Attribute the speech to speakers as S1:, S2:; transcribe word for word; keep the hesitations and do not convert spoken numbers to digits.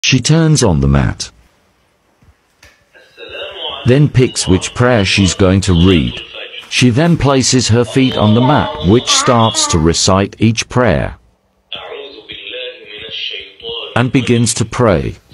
S1: She turns on the mat, then picks which prayer she's going to read. She then places her feet on the mat, which starts to recite each prayer and begins to pray.